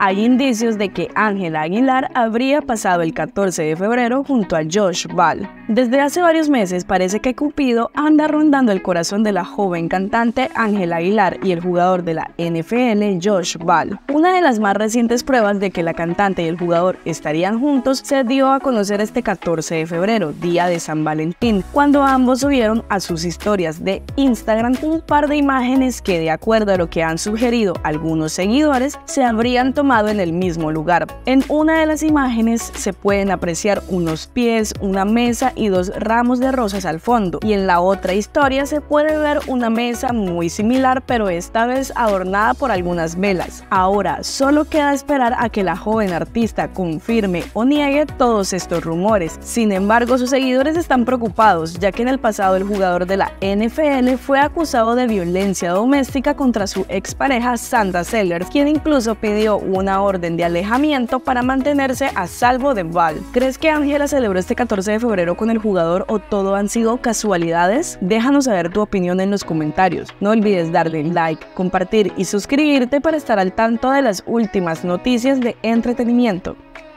Hay indicios de que Ángela Aguilar habría pasado el 14 de febrero junto a Josh Ball. Desde hace varios meses parece que Cupido anda rondando el corazón de la joven cantante Ángela Aguilar y el jugador de la NFL Josh Ball. Una de las más recientes pruebas de que la cantante y el jugador estarían juntos se dio a conocer este 14 de febrero, día de San Valentín, cuando ambos subieron a sus historias de Instagram un par de imágenes que, de acuerdo a lo que han sugerido algunos seguidores, se habrían tomado en el mismo lugar. En una de las imágenes se pueden apreciar unos pies, una mesa y dos ramos de rosas al fondo, y en la otra historia se puede ver una mesa muy similar, pero esta vez adornada por algunas velas. Ahora solo queda esperar a que la joven artista confirme o niegue todos estos rumores. Sin embargo, sus seguidores están preocupados, ya que en el pasado el jugador de la NFL fue acusado de violencia doméstica contra su expareja Sandra Sellers, quien incluso pidió una orden de alejamiento para mantenerse a salvo de Ball. ¿Crees que Ángela celebró este 14 de febrero con el jugador o todo han sido casualidades? Déjanos saber tu opinión en los comentarios. No olvides darle like, compartir y suscribirte para estar al tanto de las últimas noticias de entretenimiento.